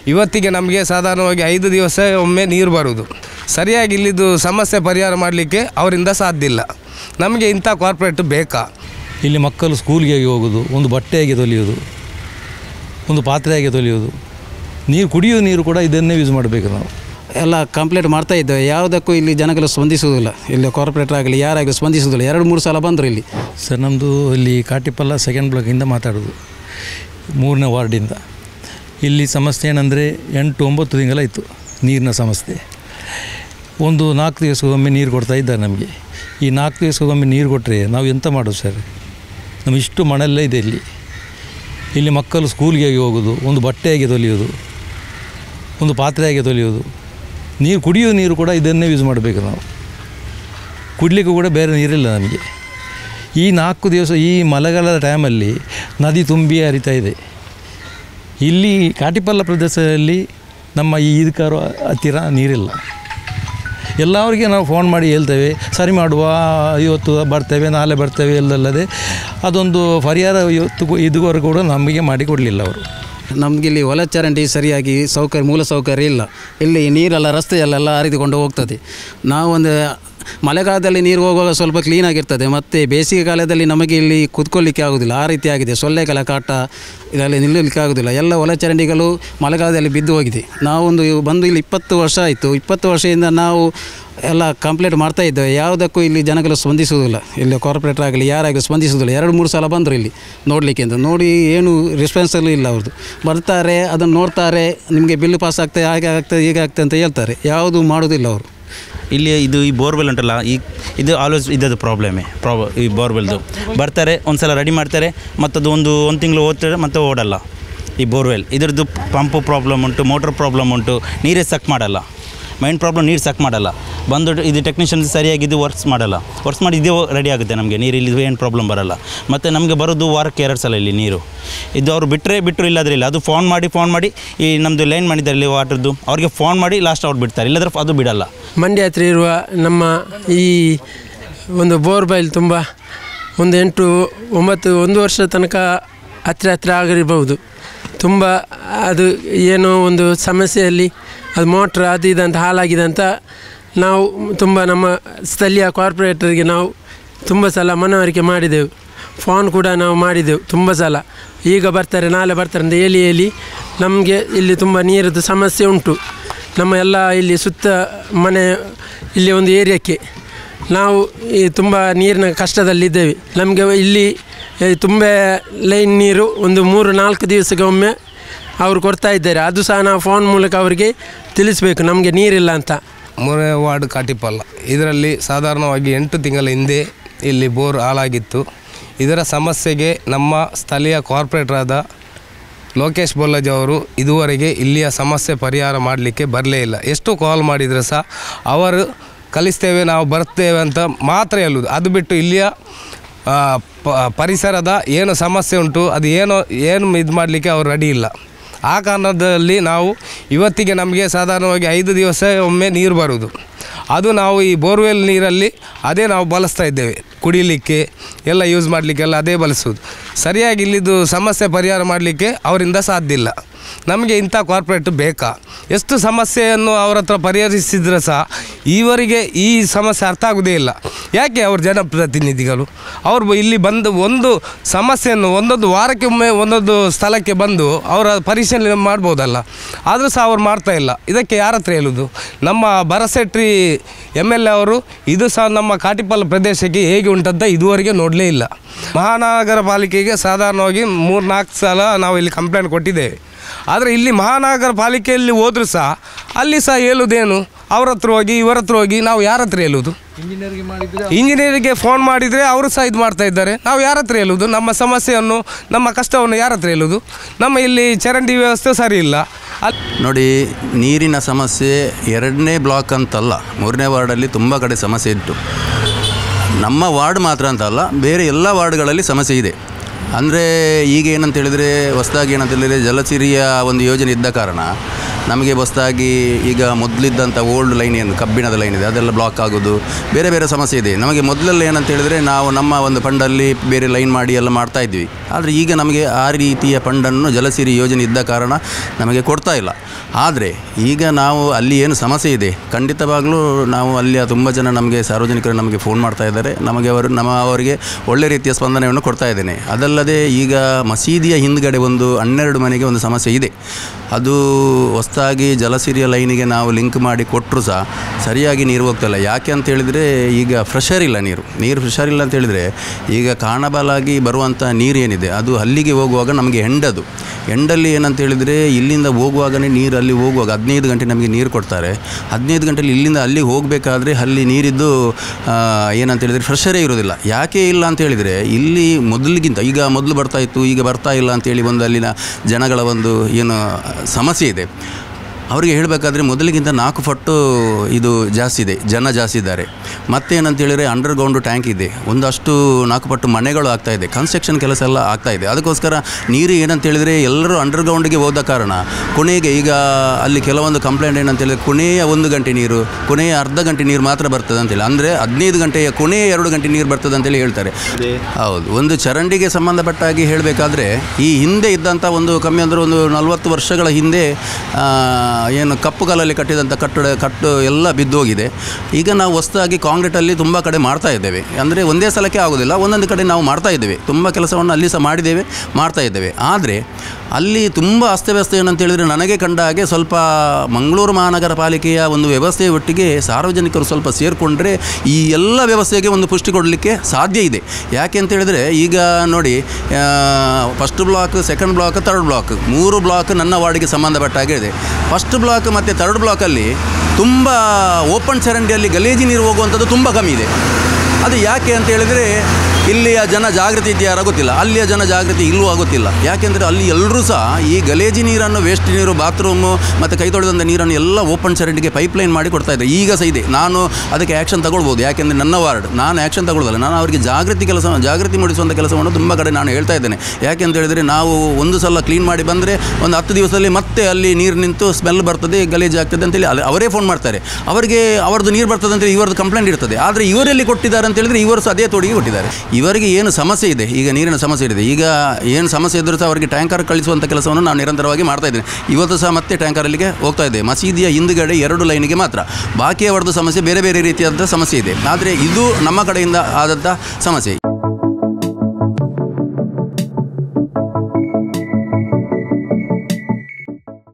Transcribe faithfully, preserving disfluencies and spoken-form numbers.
ಇವತ್ತಿಗೆ ನಮಗೆ ಸಾಧಾರಣವಾಗಿ ಐದು ದಿವಸ ಒಮ್ಮೆ ನೀರು ಬರುವುದು. ಸರಿಯಾಗಿ ಇಲ್ಲಿದ್ದು ಸಮಸ್ಯೆ ಪರಿಹಾರ ಮಾಡಲಿಕ್ಕೆ ಅವರಿಂದ ಸಾಧ್ಯ ಇಲ್ಲ. ನಮಗೆ ಇಂಥ ಕಾರ್ಪೊರೇಟ್ ಬೇಕಾ? ಇಲ್ಲಿ ಮಕ್ಕಳು ಸ್ಕೂಲ್ಗೆ ಹೋಗೋದು, ಒಂದು ಬಟ್ಟೆಗೆ ತೊಳೆಯೋದು, ಒಂದು ಪಾತ್ರೆಗೆ ತೊಳೆಯೋದು, ನೀರು ಕುಡಿಯೋ ನೀರು ಕೂಡ ಇದನ್ನೇ ಯೂಸ್ ಮಾಡಬೇಕು. ನಾವು ಎಲ್ಲ ಕಂಪ್ಲೇಂಟ್ ಮಾಡ್ತಾ ಇದ್ದೇವೆ, ಯಾವುದಕ್ಕೂ ಇಲ್ಲಿ ಜನಗಳು ಸ್ಪಂದಿಸುವುದಿಲ್ಲ. ಇಲ್ಲಿ ಕಾರ್ಪೊರೇಟರ್ ಆಗಲಿ ಯಾರಾಗಲಿ ಸ್ಪಂದಿಸುವುದಿಲ್ಲ. ಎರಡು ಮೂರು ಸಲ ಬಂದರು ಇಲ್ಲಿ. ಸರ್, ನಮ್ಮದು ಇಲ್ಲಿ ಕಾಟಿಪಲ್ಲ ಸೆಕೆಂಡ್ ಬ್ಲಾಕಿಂದ ಮಾತಾಡೋದು, ಮೂರನೇ ವಾರ್ಡಿಂದ. ಇಲ್ಲಿ ಸಮಸ್ಯೆ ಏನಂದರೆ ಎಂಟು ಒಂಬತ್ತು ತಿಂಗಳಾಯಿತು ನೀರಿನ ಸಮಸ್ಯೆ. ಒಂದು ನಾಲ್ಕು ದಿವಸಕ್ಕೊಮ್ಮೆ ನೀರು ಕೊಡ್ತಾ ಇದ್ದಾರೆ ನಮಗೆ. ಈ ನಾಲ್ಕು ದಿವಸಕ್ಕೊಮ್ಮೆ ನೀರು ಕೊಟ್ಟರೆ ನಾವು ಎಂತ ಮಾಡೋದು ಸರ್? ನಮ್ಮ ಇಷ್ಟು ಮನೆಯಲ್ಲೇ ಇದೆ ಇಲ್ಲಿ. ಇಲ್ಲಿ ಮಕ್ಕಳು ಸ್ಕೂಲ್ಗೆ ಹೋಗೋದು, ಒಂದು ಬಟ್ಟೆಗೆ ತೊಳೆಯೋದು, ಒಂದು ಪಾತ್ರೆಗೆ ತೊಳೆಯೋದು, ನೀರು ಕುಡಿಯೋ ನೀರು ಕೂಡ ಇದನ್ನೇ ಯೂಸ್ ಮಾಡಬೇಕು. ನಾವು ಕುಡಲಿಕ್ಕೂ ಕೂಡ ಬೇರೆ ನೀರಿಲ್ಲ ನಮಗೆ. ಈ ನಾಲ್ಕು ದಿವಸ ಈ ಮಳೆಗಾಲದ ಟೈಮಲ್ಲಿ ನದಿ ತುಂಬಿ ಹರಿತಾ ಇದೆ. ಇಲ್ಲಿ ಕಾಟಿಪಲ್ಲ ಪ್ರದೇಶದಲ್ಲಿ ನಮ್ಮ ಈ ಈದ್ಕಾರು ಹತ್ತಿರ ನೀರಿಲ್ಲ. ಎಲ್ಲರಿಗೆ ನಾವು ಫೋನ್ ಮಾಡಿ ಹೇಳ್ತೇವೆ, ಸರಿ ಮಾಡುವ, ಇವತ್ತು ಬರ್ತೇವೆ, ನಾಳೆ ಬರ್ತೇವೆ ಎಲ್ಲಲ್ಲದೆ ಅದೊಂದು ಪರಿಹಾರ ಇವತ್ತು ಇದುವರೆಗೂ ಕೂಡ ನಮಗೆ ಮಾಡಿ ಕೊಡಲಿಲ್ಲ ಅವರು. ನಮಗೆ ಇಲ್ಲಿ ಒಳಚರಂಡಿ ಸರಿಯಾಗಿ ಸೌಕರ್ಯ ಮೂಲ ಸೌಕರ್ಯ ಇಲ್ಲ. ಇಲ್ಲಿ ನೀರೆಲ್ಲ ರಸ್ತೆಯಲ್ಲೆಲ್ಲ ಹರಿದುಕೊಂಡು ಹೋಗ್ತದೆ. ನಾವೊಂದು ಮಳೆಗಾಲದಲ್ಲಿ ನೀರು ಹೋಗುವಾಗ ಸ್ವಲ್ಪ ಕ್ಲೀನಾಗಿರ್ತದೆ, ಮತ್ತು ಬೇಸಿಗೆ ಕಾಲದಲ್ಲಿ ನಮಗೆ ಇಲ್ಲಿ ಕೂತ್ಕೊಳ್ಳಿಕ್ಕೆ ಆಗೋದಿಲ್ಲ. ಆ ರೀತಿ ಆಗಿದೆ. ಸೊಳ್ಳೆಗಳ ಕಾಟ ಇದರಲ್ಲಿ ನಿಲ್ಲಲಿಕ್ಕೆ ಆಗೋದಿಲ್ಲ. ಎಲ್ಲ ಒಳಚರಂಡಿಗಳು ಮಳೆಗಾಲದಲ್ಲಿ ಬಿದ್ದು ಹೋಗಿದೆ. ನಾವೊಂದು ಬಂದು ಇಲ್ಲಿ ಇಪ್ಪತ್ತು ವರ್ಷ ಆಯಿತು. ಇಪ್ಪತ್ತು ವರ್ಷದಿಂದ ನಾವು ಎಲ್ಲ ಕಂಪ್ಲೇಂಟ್ ಮಾಡ್ತಾ ಇದ್ದೇವೆ, ಯಾವುದಕ್ಕೂ ಇಲ್ಲಿ ಜನಗಳು ಸ್ಪಂದಿಸುವುದಿಲ್ಲ. ಇಲ್ಲಿ ಕಾರ್ಪೊರೇಟರ್ ಆಗಲಿ ಯಾರಾಗಲಿ ಸ್ಪಂದಿಸುವುದಿಲ್ಲ. ಎರಡು ಮೂರು ಸಲ ಬಂದರು ಇಲ್ಲಿ ನೋಡಲಿಕ್ಕೆ ಅಂತ. ನೋಡಿ ಏನು ರೆಸ್ಪಾನ್ಸಲ್ಲೂ ಇಲ್ಲ ಅವ್ರದ್ದು. ಬರ್ತಾರೆ, ಅದನ್ನು ನೋಡ್ತಾರೆ, ನಿಮಗೆ ಬಿಲ್ ಪಾಸ್ ಆಗ್ತದೆ, ಹಾಗೆ ಆಗ್ತದೆ, ಹೀಗೆ ಆಗ್ತದೆ ಅಂತ ಹೇಳ್ತಾರೆ. ಯಾವುದೂ ಮಾಡೋದಿಲ್ಲ ಅವರು. ಇಲ್ಲಿ ಇದು ಈ ಬೋರ್ವೆಲ್ ಉಂಟಲ್ಲ, ಈ ಇದು ಆಲ್ವೇಸ್ ಇದ್ದದ್ದು ಪ್ರಾಬ್ಲಮೇ ಪ್ರಾಬ್ ಈ ಬೋರ್ವೆಲ್ದು. ಬರ್ತಾರೆ, ಒಂದು ಸಲ ರೆಡಿ ಮಾಡ್ತಾರೆ, ಮತ್ತು ಅದು ಒಂದು ಒಂದು ತಿಂಗಳು ಓದ್ತಾರೆ, ಮತ್ತು ಓಡಲ್ಲ ಈ ಬೋರ್ವೆಲ್. ಇದರದ್ದು ಪಂಪು ಪ್ರಾಬ್ಲಮ್ ಉಂಟು, ಮೋಟ್ರ್ ಪ್ರಾಬ್ಲಮ್ ಉಂಟು, ನೀರೇ ಸಕ್ ಮಾಡಲ್ಲ. ಮೈನ್ ಪ್ರಾಬ್ಲಮ್ ನೀರು ಸಕ್ ಮಾಡಲ್ಲ. ಬಂದು ಇದು ಟೆಕ್ನಿಷಿಯನ್ಸ್ ಸರಿಯಾಗಿದ್ದು ವರ್ಕ್ಸ್ ಮಾಡಲ್ಲ. ವರ್ಕ್ಸ್ ಮಾಡಿ ಇದೇ ರೆಡಿ ಆಗುತ್ತೆ ನಮಗೆ ನೀರು. ಇಲ್ಲಿ ಏನು ಪ್ರಾಬ್ಲಮ್ ಬರಲ್ಲ. ಮತ್ತು ನಮಗೆ ಬರೋದು ವಾರಕ್ಕೆ ಎರಡು ಸಲ ಇಲ್ಲಿ ನೀರು. ಇದು ಅವರು ಬಿಟ್ಟರೆ ಬಿಟ್ಟರು, ಇಲ್ಲದ್ರೆ ಇಲ್ಲ. ಅದು ಫೋನ್ ಮಾಡಿ ಫೋನ್ ಮಾಡಿ ಈ ನಮ್ಮದು ಲೈನ್ ಮಾಡಿದ್ದಾರೆ ಇಲ್ಲಿ ವಾಟರ್ದು, ಅವ್ರಿಗೆ ಫೋನ್ ಮಾಡಿ ಲಾಸ್ಟ್ ಅವ್ರು ಬಿಡ್ತಾರೆ, ಇಲ್ಲದ್ರೆ ಅದು ಬಿಡಲ್ಲ. ಮಂಡ್ಯ ಹತ್ರ ಇರುವ ನಮ್ಮ ಈ ಒಂದು ಬೋರ್ವೆಲ್ ತುಂಬ ಒಂದು ಎಂಟು ಒಂಬತ್ತು ಒಂದು ವರ್ಷ ತನಕ ಹತ್ತಿರ ಹತ್ತಿರ ಆಗಿರಬಹುದು. ತುಂಬ ಅದು ಏನೋ ಒಂದು ಸಮಸ್ಯೆಯಲ್ಲಿ ಅದು ಮೋಟ್ರ್ ಅದು ಇದಂತ ಹಾಳಾಗಿದೆ ಅಂತ ನಾವು ತುಂಬ ನಮ್ಮ ಸ್ಥಳೀಯ ಕಾರ್ಪೊರೇಟರ್ಗೆ ನಾವು ತುಂಬ ಸಲ ಮನವರಿಕೆ ಮಾಡಿದೆವು. ಫೋನ್ ಕೂಡ ನಾವು ಮಾಡಿದೆವು ತುಂಬ ಸಲ. ಈಗ ಬರ್ತಾರೆ, ನಾಳೆ ಬರ್ತಾರೆ ಅಂತ ಹೇಳಿ ಹೇಳಿ ನಮಗೆ ಇಲ್ಲಿ ತುಂಬ ನೀರದ್ದು ಸಮಸ್ಯೆ ಉಂಟು. ನಮ್ಮ ಎಲ್ಲ ಇಲ್ಲಿ ಸುತ್ತ ಮನೆ ಇಲ್ಲಿ ಒಂದು ಏರಿಯಾಕ್ಕೆ ನಾವು ಈ ತುಂಬ ನೀರಿನ ಕಷ್ಟದಲ್ಲಿದ್ದೇವೆ. ನಮಗೆ ಇಲ್ಲಿ ತುಂಬ ಲೈನ್ ನೀರು ಒಂದು ಮೂರು ನಾಲ್ಕು ದಿವಸಕ್ಕೆ ಒಮ್ಮೆ ಅವರು ಕೊಡ್ತಾ ಇದ್ದಾರೆ. ಅದು ಸಹ ನಾವು ಫೋನ್ ಮೂಲಕ ಅವರಿಗೆ ತಿಳಿಸಬೇಕು ನಮಗೆ ನೀರಿಲ್ಲ ಅಂತ. ಮೂರನೇ ವಾರ್ಡ್ ಕಾಟಿಪಲ್ಲ, ಇದರಲ್ಲಿ ಸಾಧಾರಣವಾಗಿ ಎಂಟು ತಿಂಗಳ ಹಿಂದೆ ಇಲ್ಲಿ ಬೋರ್ ಹಾಳಾಗಿತ್ತು. ಇದರ ಸಮಸ್ಯೆಗೆ ನಮ್ಮ ಸ್ಥಳೀಯ ಕಾರ್ಪೊರೇಟರಾದ ಲೋಕೇಶ್ ಬೊಲ್ಲಜ್ ಅವರು ಇದುವರೆಗೆ ಇಲ್ಲಿಯ ಸಮಸ್ಯೆ ಪರಿಹಾರ ಮಾಡಲಿಕ್ಕೆ ಬರಲೇ ಇಲ್ಲ. ಎಷ್ಟು ಕಾಲ್ ಮಾಡಿದರೆ ಸಹ ಅವರು ಕಲಿಸ್ತೇವೆ, ನಾವು ಬರ್ತೇವೆ ಅಂತ ಮಾತ್ರ ಹೇಳುವುದು. ಅದು ಬಿಟ್ಟು ಇಲ್ಲಿಯ ಪರಿಸರದ ಏನು ಸಮಸ್ಯೆ ಉಂಟು ಅದು ಏನೋ ಏನು ಇದು ಮಾಡಲಿಕ್ಕೆ ಅವರು ರೆಡಿ ಇಲ್ಲ. ಆ ಕಾರಣದಲ್ಲಿ ನಾವು ಇವತ್ತಿಗೆ ನಮಗೆ ಸಾಧಾರಣವಾಗಿ ಐದು ದಿವಸ ಒಮ್ಮೆ ನೀರು ಬರುವುದು. ಅದು ನಾವು ಈ ಬೋರ್ವೆಲ್ ನೀರಲ್ಲಿ ಅದೇ ನಾವು ಬಳಸ್ತಾ ಇದ್ದೇವೆ, ಕುಡಿಲಿಕ್ಕೆ ಎಲ್ಲ ಯೂಸ್ ಮಾಡಲಿಕ್ಕೆಲ್ಲ ಅದೇ ಬಳಸೋದು. ಸರಿಯಾಗಿ ಇಲ್ಲಿದ್ದು ಸಮಸ್ಯೆ ಪರಿಹಾರ ಮಾಡಲಿಕ್ಕೆ ಅವರಿಂದ ಸಾಧ್ಯ ಇಲ್ಲ. ನಮಗೆ ಇಂಥ ಕಾರ್ಪೊರೇಟ್ ಬೇಕಾ? ಎಷ್ಟು ಸಮಸ್ಯೆಯನ್ನು ಅವರ ಹತ್ರ ಪರಿಹರಿಸಿದ್ರೆ ಸಹ ಈವರೆಗೆ ಈ ಸಮಸ್ಯೆ ಅರ್ಥ ಆಗೋದೇ ಇಲ್ಲ. ಯಾಕೆ ಅವರು ಜನಪ್ರತಿನಿಧಿಗಳು ಅವರು ಇಲ್ಲಿ ಬಂದು ಒಂದು ಸಮಸ್ಯೆಯನ್ನು ಒಂದೊಂದು ವಾರಕ್ಕೆ ಒಮ್ಮೆ ಒಂದೊಂದು ಸ್ಥಳಕ್ಕೆ ಬಂದು ಅವರ ಪರಿಶೀಲನೆ ಮಾಡ್ಬೋದಲ್ಲ, ಆದರೂ ಸಹ ಅವ್ರು ಮಾಡ್ತಾಯಿಲ್ಲ. ಇದಕ್ಕೆ ಯಾರ ಹತ್ರ ಹೇಳೋದು? ನಮ್ಮ ಭರಸೆಟ್ಟಿ ಎಮ್ ಎಲ್ ಎ ಅವರು ಇದು ಸಹ ನಮ್ಮ ಕಾಟಿಪಲ್ಲ ಪ್ರದೇಶಕ್ಕೆ ಹೇಗೆ ಉಂಟಂತ ಇದುವರೆಗೆ ನೋಡಲೇ ಇಲ್ಲ. ಮಹಾನಗರ ಪಾಲಿಕೆಗೆ ಸಾಧಾರಣವಾಗಿ ಮೂರು ನಾಲ್ಕು ಸಲ ನಾವು ಇಲ್ಲಿ ಕಂಪ್ಲೇಂಟ್ ಕೊಟ್ಟಿದ್ದೇವೆ. ಆದರೆ ಇಲ್ಲಿ ಮಹಾನಗರ ಪಾಲಿಕೆಯಲ್ಲಿ ಹೋದರೂ ಸಹ ಅಲ್ಲಿ ಸಹ ಹೇಳೋದೇನು? ಅವ್ರ ಹತ್ರ ಹೋಗಿ ಇವರ ಹತ್ರ ಹೋಗಿ ನಾವು ಯಾರ ಹತ್ರ ಹೇಳೋದು? ಇಂಜಿನಿಯರಿಗೆ ಮಾಡಿದರೆ ಇಂಜಿನಿಯರಿಗೆ ಫೋನ್ ಮಾಡಿದರೆ ಅವರು ಸಹ ಇದು ಮಾಡ್ತಾ ಇದ್ದಾರೆ. ನಾವು ಯಾರ ಹತ್ರ ಹೇಳೋದು? ನಮ್ಮ ಸಮಸ್ಯೆಯನ್ನು ನಮ್ಮ ಕಷ್ಟವನ್ನು ಯಾರ ಹತ್ರ ಹೇಳೋದು? ನಮ್ಮ ಇಲ್ಲಿ ಚರಂಡಿ ವ್ಯವಸ್ಥೆ ಸರಿ ಇಲ್ಲ. ನೋಡಿ, ನೀರಿನ ಸಮಸ್ಯೆ ಎರಡನೇ ಬ್ಲಾಕ್ ಅಂತಲ್ಲ, ಮೂರನೇ ವಾರ್ಡಲ್ಲಿ ತುಂಬ ಕಡೆ ಸಮಸ್ಯೆ ಇತ್ತು. ನಮ್ಮ ವಾರ್ಡ್ ಮಾತ್ರ ಅಂತಲ್ಲ, ಬೇರೆ ಎಲ್ಲ ವಾರ್ಡ್ಗಳಲ್ಲಿ ಸಮಸ್ಯೆ ಇದೆ. ಅಂದರೆ ಈಗ ಏನಂತ ಹೇಳಿದರೆ ಹೊಸದಾಗಿ ಏನಂತ ಹೇಳಿದರೆ ಜಲಸಿರಿಯ ಒಂದು ಯೋಜನೆ ಇದ್ದ ಕಾರಣ ನಮಗೆ ಹೊಸದಾಗಿ ಈಗ ಮೊದಲಿದ್ದಂಥ ಓಲ್ಡ್ ಲೈನ್ ಏನು ಕಬ್ಬಿಣದ ಲೈನ್ ಇದೆ ಅದೆಲ್ಲ ಬ್ಲಾಕ್ ಆಗೋದು, ಬೇರೆ ಬೇರೆ ಸಮಸ್ಯೆ ಇದೆ. ನಮಗೆ ಮೊದಲೆಲ್ಲ ಏನಂತ ಹೇಳಿದರೆ ನಾವು ನಮ್ಮ ಒಂದು ಫಂಡಲ್ಲಿ ಬೇರೆ ಲೈನ್ ಮಾಡಿ ಎಲ್ಲ ಮಾಡ್ತಾಯಿದ್ವಿ. ಆದರೆ ಈಗ ನಮಗೆ ಆ ರೀತಿಯ ಫಂಡನ್ನು ಜಲಸಿರಿ ಯೋಜನೆ ಇದ್ದ ಕಾರಣ ನಮಗೆ ಕೊಡ್ತಾ ಇಲ್ಲ. ಆದರೆ ಈಗ ನಾವು ಅಲ್ಲಿ ಏನು ಸಮಸ್ಯೆ ಇದೆ ಖಂಡಿತವಾಗಲೂ ನಾವು ಅಲ್ಲಿಯ ತುಂಬ ಜನ ನಮಗೆ ಸಾರ್ವಜನಿಕರು ನಮಗೆ ಫೋನ್ ಮಾಡ್ತಾ ಇದ್ದಾರೆ. ನಮಗೆ ಅವರು ನಮ್ಮ ಅವರಿಗೆ ಒಳ್ಳೆ ರೀತಿಯ ಸ್ಪಂದನೆಯನ್ನು ಕೊಡ್ತಾ ಇದ್ದೇನೆ. ಅದಲ್ಲದೆ ಈಗ ಮಸೀದಿಯ ಹಿಂದ್ಗಡೆ ಒಂದು ಹನ್ನೆರಡು ಮನೆಗೆ ಒಂದು ಸಮಸ್ಯೆ ಇದೆ. ಅದು ಹೊಸದಾಗಿ ಜಲಸಿರಿಯ ಲೈನಿಗೆ ನಾವು ಲಿಂಕ್ ಮಾಡಿ ಕೊಟ್ಟರು ಸಹ ಸರಿಯಾಗಿ ನೀರು ಹೋಗ್ತಾಯಿಲ್ಲ. ಯಾಕೆ ಅಂತ ಹೇಳಿದರೆ ಈಗ ಫ್ರೆಷರ್ ಇಲ್ಲ, ನೀರು ನೀರು ಫ್ರೆಷರ್ ಇಲ್ಲ ಅಂತ ಹೇಳಿದರೆ ಈಗ ಕಾಣಬಾಲಾಗಿ ಬರುವಂಥ ನೀರು ಏನಿದೆ ಅದು ಅಲ್ಲಿಗೆ ಹೋಗುವಾಗ ನಮಗೆ ಹೆಂಡದು ಎಂಡಲ್ಲಿ ಏನಂತ ಹೇಳಿದರೆ ಇಲ್ಲಿಂದ ಹೋಗುವಾಗಲೇ ನೀರು ಅಲ್ಲಿ ಹೋಗುವಾಗ ಹದಿನೈದು ಗಂಟೆ ನಮಗೆ ನೀರು ಕೊಡ್ತಾರೆ. ಹದಿನೈದು ಗಂಟೆಲಿ ಇಲ್ಲಿಂದ ಅಲ್ಲಿ ಹೋಗಬೇಕಾದ್ರೆ ಅಲ್ಲಿ ನೀರಿದ್ದು ಏನಂತ ಹೇಳಿದರೆ ಫ್ರೆಷರೇ ಇರೋದಿಲ್ಲ. ಯಾಕೆ ಇಲ್ಲ ಅಂತ ಹೇಳಿದರೆ ಇಲ್ಲಿ ಮೊದಲಿಗಿಂತ ಈಗ ಮೊದಲು ಬರ್ತಾಯಿತ್ತು, ಈಗ ಬರ್ತಾ ಇಲ್ಲ ಅಂತೇಳಿ ಒಂದು ಅಲ್ಲಿನ ಜನಗಳ ಒಂದು ಏನು ಸಮಸ್ಯೆ ಇದೆ. ಅವರಿಗೆ ಹೇಳಬೇಕಾದ್ರೆ ಮೊದಲಿಗಿಂತ ನಾಲ್ಕು ಪಟ್ಟು ಇದು ಜಾಸ್ತಿ ಇದೆ, ಜನ ಜಾಸ್ತಿ ಇದ್ದಾರೆ. ಮತ್ತೇನಂತ ಹೇಳಿದರೆ ಅಂಡರ್ಗ್ರೌಂಡು ಟ್ಯಾಂಕ್ ಇದೆ, ಒಂದಷ್ಟು ನಾಲ್ಕು ಪಟ್ಟು ಮನೆಗಳು ಆಗ್ತಾಯಿದೆ, ಕನ್ಸ್ಟ್ರಕ್ಷನ್ ಕೆಲಸ ಎಲ್ಲ ಆಗ್ತಾಯಿದೆ. ಅದಕ್ಕೋಸ್ಕರ ನೀರು ಏನಂತ ಹೇಳಿದರೆ ಎಲ್ಲರೂ ಅಂಡರ್ಗ್ರೌಂಡಿಗೆ ಹೋದ ಕಾರಣ ಕೊನೆಗೆ ಈಗ ಅಲ್ಲಿ ಕೆಲವೊಂದು ಕಂಪ್ಲೇಂಟ್ ಏನಂತ ಹೇಳಿದರೆ ಕೊನೆಯ ಒಂದು ಗಂಟೆ ನೀರು, ಕೊನೆಯ ಅರ್ಧ ಗಂಟೆ ನೀರು ಮಾತ್ರ ಬರ್ತದೆ ಅಂತೇಳಿ, ಅಂದರೆ ಹದಿನೈದು ಗಂಟೆಯ ಕೊನೆಯ ಎರಡು ಗಂಟೆ ನೀರು ಬರ್ತದೆ ಅಂತೇಳಿ ಹೇಳ್ತಾರೆ. ಹೌದು, ಒಂದು ಚರಂಡಿಗೆ ಸಂಬಂಧಪಟ್ಟಾಗಿ ಹೇಳಬೇಕಾದ್ರೆ ಈ ಹಿಂದೆ ಇದ್ದಂಥ ಒಂದು ಕಮ್ಮಿ ಅಂದರೆ ಒಂದು ನಲವತ್ತು ವರ್ಷಗಳ ಹಿಂದೆ ಏನು ಕಪ್ಪು ಕಲ್ಲಲ್ಲಿ ಕಟ್ಟಿದಂಥ ಕಟ್ಟಡ ಕಟ್ಟು ಎಲ್ಲ ಬಿದ್ದೋಗಿದೆ. ಈಗ ನಾವು ಹೊಸದಾಗಿ ಕಾಂಕ್ರೀಟಲ್ಲಿ ತುಂಬ ಕಡೆ ಮಾಡ್ತಾ ಇದ್ದೇವೆ. ಅಂದರೆ ಒಂದೇ ಸಲಕ್ಕೆ ಆಗೋದಿಲ್ಲ, ಒಂದೊಂದು ಕಡೆ ನಾವು ಮಾಡ್ತಾ ಇದ್ದೇವೆ. ತುಂಬ ಕೆಲಸವನ್ನು ಅಲ್ಲಿ ಸಹ ಮಾಡಿದ್ದೇವೆ, ಮಾಡ್ತಾ ಇದ್ದೇವೆ. ಆದರೆ ಅಲ್ಲಿ ತುಂಬ ಅಸ್ತವ್ಯಸ್ತ ಏನಂತ ಹೇಳಿದರೆ ನನಗೆ ಕಂಡ ಹಾಗೆ ಸ್ವಲ್ಪ ಮಂಗಳೂರು ಮಹಾನಗರ ಪಾಲಿಕೆಯ ಒಂದು ವ್ಯವಸ್ಥೆಯ ಒಟ್ಟಿಗೆ ಸಾರ್ವಜನಿಕರು ಸ್ವಲ್ಪ ಸೇರಿಕೊಂಡ್ರೆ ಈ ಎಲ್ಲ ವ್ಯವಸ್ಥೆಗೆ ಒಂದು ಪುಷ್ಟಿ ಕೊಡಲಿಕ್ಕೆ ಸಾಧ್ಯ ಇದೆ. ಯಾಕೆ ಅಂತ ಹೇಳಿದರೆ ಈಗ ನೋಡಿ, first block, second block, third block, ಮೂರು ಬ್ಲಾಕ್ ನನ್ನ ವಾರ್ಡಿಗೆ ಸಂಬಂಧಪಟ್ಟ ಹಾಗೆ ಇದೆ. ಫಸ್ಟ್ ಬ್ಲಾಕ್ ಮತ್ತು ಥರ್ಡ್ ಬ್ಲಾಕಲ್ಲಿ ತುಂಬ ಓಪನ್ ಚರಂಡಿಯಲ್ಲಿ ಗಲೀಜು ನೀರು ಹೋಗುವಂಥದ್ದು ತುಂಬ ಕಮ್ಮಿ ಇದೆ. ಅದು ಯಾಕೆ ಅಂತ ಹೇಳಿದರೆ ಇಲ್ಲಿಯ ಜನ ಜಾಗೃತಿ ಇದೆಯಾರ ಗೊತ್ತಿಲ್ಲ, ಅಲ್ಲಿಯ ಜನ ಜಾಗೃತಿ ಇಲ್ಲೂ ಆಗುತ್ತಿಲ್ಲ. ಯಾಕೆಂದರೆ ಅಲ್ಲಿ ಎಲ್ಲರೂ ಸಹ ಈ ಗಲೀಜು ನೀರನ್ನು, ವೇಸ್ಟ್ ನೀರು, ಬಾತ್ರೂಮು ಮತ್ತು ಕೈ ತೊಳೆದಂಥ ನೀರನ್ನು ಎಲ್ಲ ಓಪನ್ ಚರಂಡಿಗೆ ಪೈಪ್ಲೈನ್ ಮಾಡಿ ಕೊಡ್ತಾಯಿದ್ದೆ. ಈಗ ಸಹ ಇದೆ. ನಾನು ಅದಕ್ಕೆ ಆ್ಯಕ್ಷನ್ ತಗೊಳ್ಬೋದು, ಯಾಕೆಂದರೆ ನನ್ನ ವಾರ್ಡ್, ನಾನು ಆ್ಯಕ್ಷನ್ ತಗೊಳ್ಳೋದಲ್ಲ, ನಾನು ಅವರಿಗೆ ಜಾಗೃತಿ ಕೆಲಸ ಜಾಗೃತಿ ಮೂಡಿಸುವಂಥ ಕೆಲಸವನ್ನು ತುಂಬ ಕಡೆ ನಾನು ಹೇಳ್ತಾ ಇದ್ದೇನೆ. ಯಾಕೆ ಅಂತ ಹೇಳಿದರೆ ನಾವು ಒಂದು ಸಲ ಕ್ಲೀನ್ ಮಾಡಿ ಬಂದರೆ ಒಂದು ಹತ್ತು ದಿವಸದಲ್ಲಿ ಮತ್ತೆ ಅಲ್ಲಿ ನೀರು ನಿಂತು ಸ್ಮೆಲ್ ಬರ್ತದೆ, ಗಲೀಜು ಆಗ್ತದೆ ಅಂತೇಳಿ ಅಲ್ಲಿ ಅವರೇ ಫೋನ್ ಮಾಡ್ತಾರೆ. ಅವರಿಗೆ ಅವರದ್ದು ನೀರು ಬರ್ತದೆ ಅಂತೇಳಿ ಇವರದ್ದು ಕಂಪ್ಲೇಂಟ್ ಇರ್ತದೆ. ಆದರೆ ಇವರೆಲ್ಲಿ ಕೊಟ್ಟಿದ್ದಾರೆ ಅಂತ ಹೇಳಿದರೆ ಇವರು ಸಹ ಅದೇ ತೋಡಿಗೆ ಕೊಟ್ಟಿದ್ದಾರೆ. ಇವರಿಗೆ ಏನು ಸಮಸ್ಯೆ ಇದೆ, ಈಗ ನೀರಿನ ಸಮಸ್ಯೆ ಇದೆ, ಈಗ ಏನು ಸಮಸ್ಯೆ ಇದ್ದರೂ ಸಹ ಅವರಿಗೆ ಟ್ಯಾಂಕರ್ ಕಳಿಸುವಂಥ ಕೆಲಸವನ್ನು ನಾವು ನಿರಂತರವಾಗಿ ಮಾಡ್ತಾ ಇದ್ದೇನೆ. ಇವತ್ತು ಸಹ ಮತ್ತೆ ಟ್ಯಾಂಕರಲ್ಲಿಗೆ ಹೋಗ್ತಾ ಇದೆ. ಮಸೀದಿಯ ಹಿಂದುಗಡೆ ಎರಡು ಲೈನಿಗೆ ಮಾತ್ರ, ಬಾಕಿಯವರದ್ದು ಸಮಸ್ಯೆ ಬೇರೆ ಬೇರೆ ರೀತಿಯಾದಂಥ ಸಮಸ್ಯೆ ಇದೆ. ಆದರೆ ಇದು ನಮ್ಮ ಕಡೆಯಿಂದ ಆದಂಥ ಸಮಸ್ಯೆ.